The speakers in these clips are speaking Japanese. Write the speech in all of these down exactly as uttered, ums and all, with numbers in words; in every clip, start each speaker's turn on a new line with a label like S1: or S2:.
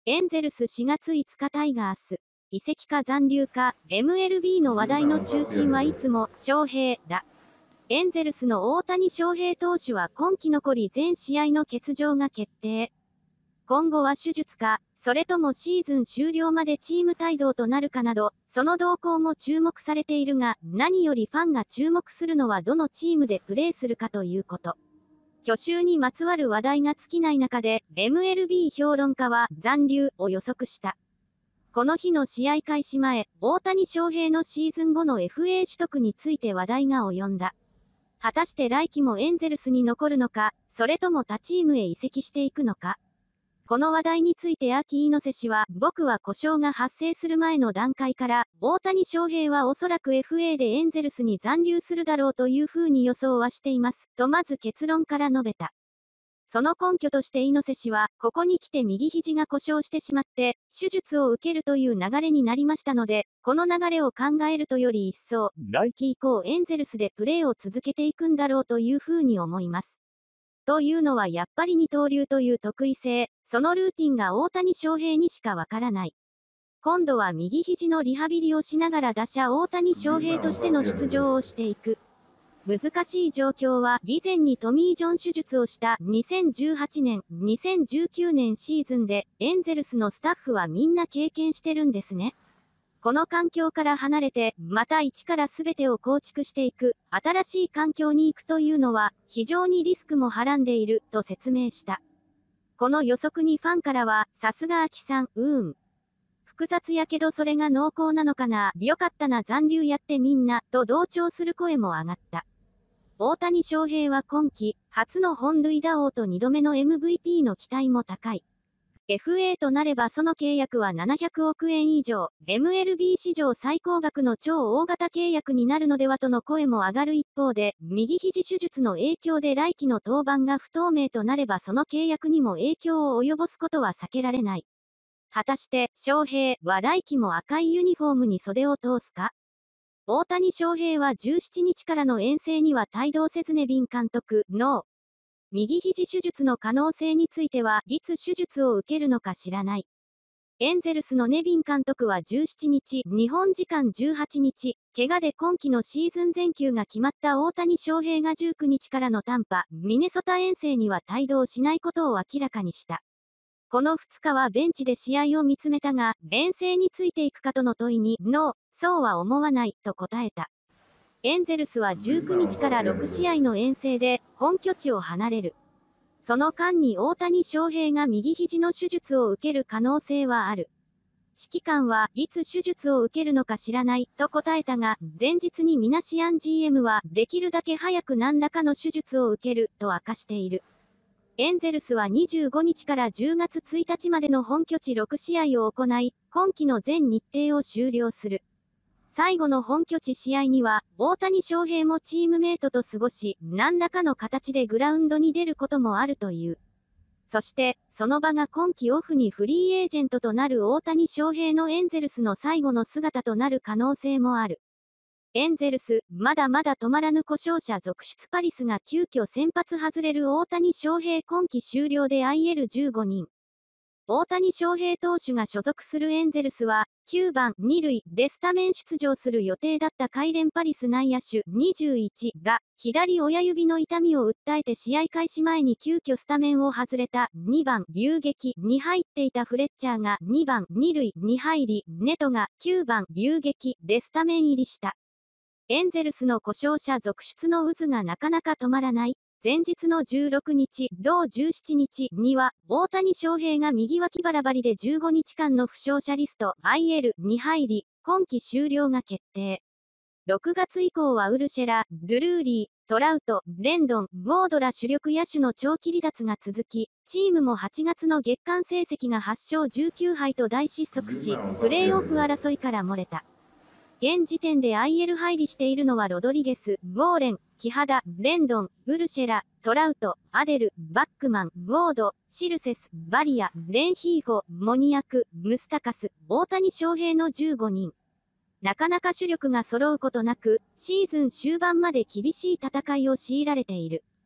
S1: エンゼルスしがついつかタイガース。移籍か残留か、エムエルビー の話題の中心はいつも、翔平だ。エンゼルスの大谷翔平投手は今季残り全試合の欠場が決定。今後は手術か、それともシーズン終了までチーム帯同となるかなど、その動向も注目されているが、何よりファンが注目するのはどのチームでプレーするかということ。去就にまつわる話題が尽きない中で、エムエルビー 評論家は残留を予測した。この日の試合開始前、大谷翔平のシーズン後の エフエー 取得について話題が及んだ。果たして来季もエンゼルスに残るのか、それとも他チームへ移籍していくのか。この話題について秋猪瀬氏は、僕は故障が発生する前の段階から、大谷翔平はおそらく エフエー でエンゼルスに残留するだろうというふうに予想はしています、とまず結論から述べた。その根拠として猪瀬氏は、ここに来て右肘が故障してしまって、手術を受けるという流れになりましたので、この流れを考えるとより一層、来季以降エンゼルスでプレーを続けていくんだろうというふうに思います。というのはやっぱり二刀流という得意性、そのルーティンが大谷翔平にしかわからない。今度は右肘のリハビリをしながら打者大谷翔平としての出場をしていく。難しい状況は以前にトミー・ジョン手術をしたにせんじゅうはちねん、にせんじゅうきゅうねんシーズンでエンゼルスのスタッフはみんな経験してるんですね。この環境から離れて、また一から全てを構築していく、新しい環境に行くというのは、非常にリスクもはらんでいる、と説明した。この予測にファンからは、さすが秋さん、うーん。複雑やけどそれが濃厚なのかな、よかったな残留やってみんな、と同調する声も上がった。大谷翔平は今季、初の本塁打王とにどめの エムブイピー の期待も高い。エフエー となればその契約はななひゃくおくえん以上、エムエルビー 史上最高額の超大型契約になるのではとの声も上がる一方で、右肘手術の影響で来季の登板が不透明となればその契約にも影響を及ぼすことは避けられない。果たして、翔平は来季も赤いユニフォームに袖を通すか？大谷翔平はじゅうしちにちからの遠征には帯同せずネビン監督、ノー。右肘手術の可能性については、いつ手術を受けるのか知らない。エンゼルスのネビン監督はじゅうしちにち、日本時間じゅうはちにち、怪我で今季のシーズン全休が決まった大谷翔平がじゅうくにちからのタンパ、ミネソタ遠征には帯同しないことを明らかにした。このふつかはベンチで試合を見つめたが、遠征についていくかとの問いに、ノー、そうは思わない、と答えた。エンゼルスはじゅうくにちからろくしあいの遠征で、本拠地を離れる。その間に大谷翔平が右肘の手術を受ける可能性はある。指揮官はいつ手術を受けるのか知らない、と答えたが、前日にミナシアン ジーエム は、できるだけ早く何らかの手術を受ける、と明かしている。エンゼルスはにじゅうごにちからじゅうがつついたちまでの本拠地ろくしあいを行い、今季の全日程を終了する。最後の本拠地試合には、大谷翔平もチームメイトと過ごし、何らかの形でグラウンドに出ることもあるという。そして、その場が今季オフにフリーエージェントとなる大谷翔平のエンゼルスの最後の姿となる可能性もある。エンゼルス、まだまだ止まらぬ故障者続出パリスが急遽先発外れる大谷翔平今季終了で アイエルじゅうごにん。大谷翔平投手が所属するエンゼルスは、きゅうばん、にるいでスタメン出場する予定だったカイレン・パリス内野手にじゅういちが、左親指の痛みを訴えて試合開始前に急遽スタメンを外れたにばん、遊撃に入っていたフレッチャーがにばん、にるいに入り、ネトがきゅうばん、遊撃でスタメン入りした。エンゼルスの故障者続出の渦がなかなか止まらない。前日のじゅうろくにち、同じゅうしちにちには、大谷翔平が右脇腹張りでじゅうごにちかんの負傷者リスト アイエル に入り、今季終了が決定。ろくがつ以降はウルシェラ、ドゥルーリー、トラウト、レンドン、ウォードら主力野手の長期離脱が続き、チームもはちがつの月間成績がはっしょうじゅうきゅうはいと大失速し、プレーオフ争いから漏れた。現時点で アイエル 入りしているのはロドリゲス、ウォーレン、キハダ、レンドン、ウルシェラ、トラウト、アデル、バックマン、ウォード、シルセス、バリア、レンヒーフォ、モニアク、ムスタカス、大谷翔平のじゅうごにん。なかなか主力が揃うことなく、シーズン終盤まで厳しい戦いを強いられている。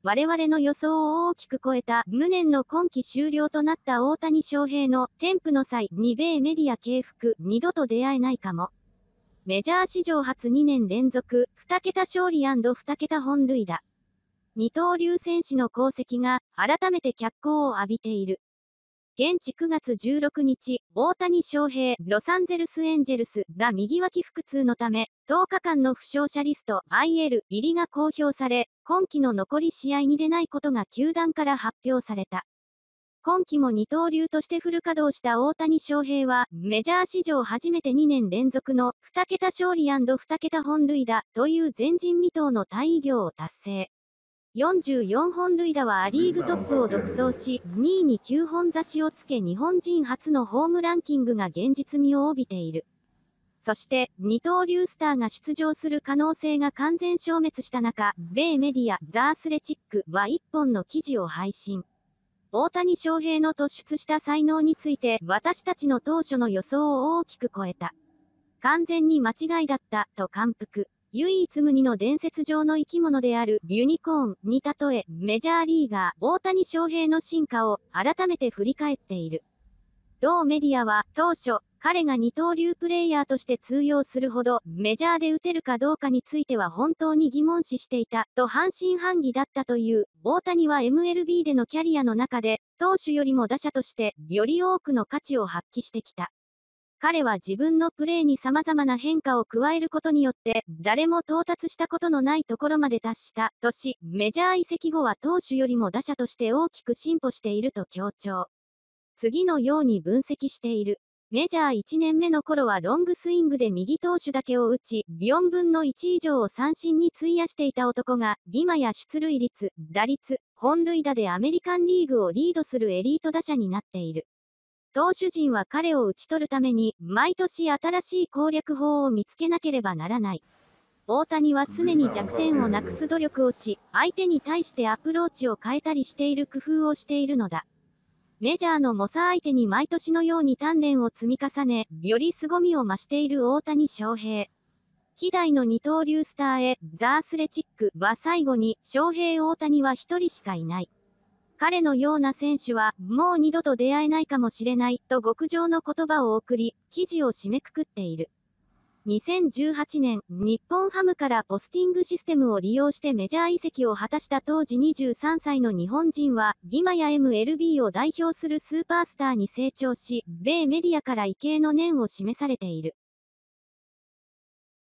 S1: 我々の予想を大きく超えた無念の今季終了となった大谷翔平の添付の際に米メディア敬服、二度と出会えないかも。メジャー史上初にねん連続、に桁勝利&に桁本塁打。二刀流選手の功績が改めて脚光を浴びている。現地くがつじゅうろくにち、大谷翔平、ロサンゼルスエンジェルスが右脇腹痛のため、とおかかんの負傷者リスト アイエル 入りが公表され、今季の残り試合に出ないことが球団から発表された。今季も二刀流としてフル稼働した大谷翔平は、メジャー史上初めてにねん連続のに桁勝利&に桁本塁打という前人未到の大偉業を達成。よんじゅうよんほん塁打はア・リーグトップを独走し、にいにきゅうほん差しをつけ日本人初のホームランキングが現実味を帯びている。そして、二刀流スターが出場する可能性が完全消滅した中、米メディア、ザ・アスレチックはいっぽんの記事を配信。大谷翔平の突出した才能について、私たちの当初の予想を大きく超えた。完全に間違いだった、と感服。唯一無二の伝説上の生き物であるユニコーンに例え、メジャーリーガー大谷翔平の進化を改めて振り返っている。同メディアは当初、彼が二刀流プレイヤーとして通用するほどメジャーで打てるかどうかについては本当に疑問視していたと半信半疑だったという。大谷は エムエルビー でのキャリアの中で投手よりも打者としてより多くの価値を発揮してきた。彼は自分のプレーに様々な変化を加えることによって、誰も到達したことのないところまで達したとし、メジャー移籍後は投手よりも打者として大きく進歩していると強調。次のように分析している。メジャーいちねんめの頃はロングスイングで右投手だけを打ち、よんぶんのいち以上を三振に費やしていた男が、今や出塁率、打率、本塁打でアメリカンリーグをリードするエリート打者になっている。投手陣は彼を打ち取るために、毎年新しい攻略法を見つけなければならない。大谷は常に弱点をなくす努力をし、相手に対してアプローチを変えたりしている工夫をしているのだ。メジャーの猛者相手に毎年のように鍛錬を積み重ね、より凄みを増している大谷翔平。希代の二刀流スターへ、ザ・アスレチックは最後に、翔平大谷は一人しかいない。彼のような選手は、もう二度と出会えないかもしれない、と極上の言葉を送り、記事を締めくくっている。にせんじゅうはちねん、日本ハムからポスティングシステムを利用してメジャー移籍を果たした当時にじゅうさんさいの日本人は、今や エムエルビー を代表するスーパースターに成長し、米メディアから畏敬の念を示されている。